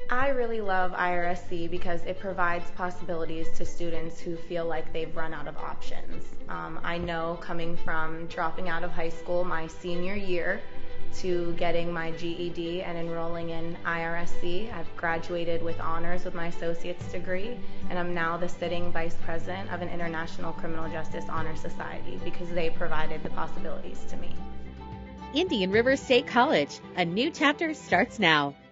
I really love IRSC because it provides possibilities to students who feel like they've run out of options. I know coming from dropping out of high school my senior year to getting my GED and enrolling in IRSC, I've graduated with honors with my associate's degree, and I'm now the sitting vice president of an International Criminal Justice Honor Society because they provided the possibilities to me. Indian River State College, a new chapter starts now.